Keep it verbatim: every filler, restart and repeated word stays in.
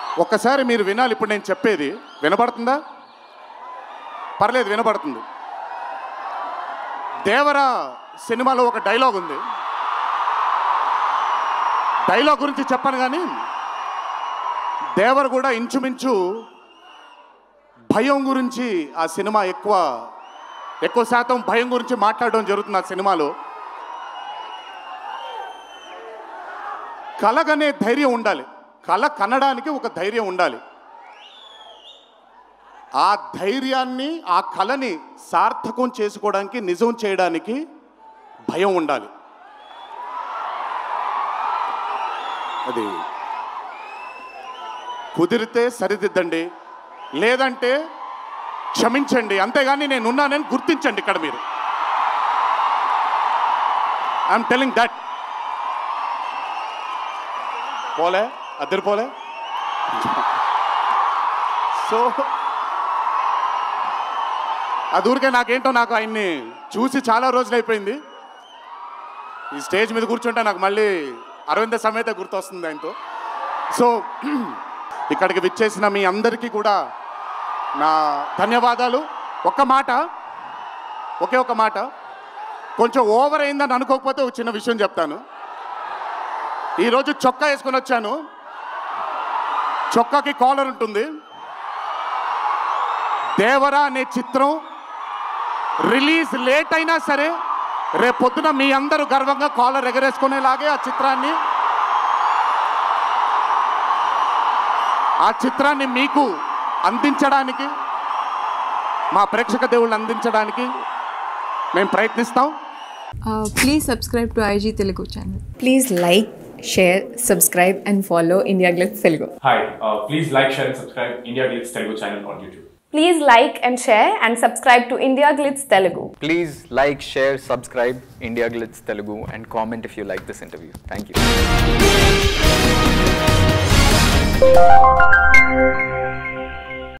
ఒక్కసారి మీరు వినాలి ఇప్పుడు నేను చెప్పేది. వినపడుతుందా? పర్లేదు, వినపడుతుంది. దేవరా సినిమాలో ఒక డైలాగ్ ఉంది. డైలాగ్ గురించి చెప్పను కానీ దేవర్ కూడా ఇంచుమించు భయం గురించి ఆ సినిమా ఎక్కువ ఎక్కువ శాతం భయం గురించి మాట్లాడడం జరుగుతుంది ఆ సినిమాలో. కలగనే ధైర్యం ఉండాలి. కళ కనడానికి ఒక ధైర్యం ఉండాలి. ఆ ధైర్యాన్ని, ఆ కళని సార్థకం చేసుకోవడానికి, నిజం చేయడానికి భయం ఉండాలి. అది కుదిరితే సరిదిద్దండి, లేదంటే క్షమించండి, అంతేగాని నేనున్నానని గుర్తించండి. ఇక్కడ మీరు ఐఎమ్ టెలింగ్ దట్. పోలే అద్దరు పోలే. సో అది ఊరికే నాకేంటో నాకు ఆయన్ని చూసి చాలా రోజులు అయిపోయింది. ఈ స్టేజ్ మీద కూర్చుంటే నాకు మళ్ళీ అరవింద సమేత గుర్తొస్తుంది ఆయనతో. సో ఇక్కడికి విచ్చేసిన మీ అందరికీ కూడా నా ధన్యవాదాలు. ఒక్క మాట, ఒకే ఒక మాట, కొంచెం ఓవర్ అయిందని అనుకోకపోతే ఒక చిన్న విషయం చెప్తాను. ఈరోజు చొక్కా వేసుకొని వచ్చాను. చొక్కాకి కాలర్ ఉంటుంది. దేవరా అనే చిత్రం రిలీజ్ లేట్ అయినా సరే రేపొద్దున మీ అందరూ గర్వంగా కాలర్ ఎగరేసుకునేలాగే ఆ చిత్రాన్ని ఆ చిత్రాన్ని మీకు అందించడానికి, మా ప్రేక్షక దేవుళ్ళని అందించడానికి మేము ప్రయత్నిస్తాం. Please subscribe to IG Telugu channel. Please like, share, subscribe and follow India Glitz Telugu. Hi, uh, please like, share and subscribe India Glitz Telugu channel on YouTube. Please like and share and subscribe to India Glitz Telugu. Please like, share, subscribe India Glitz Telugu and comment if you like this interview. Thank you.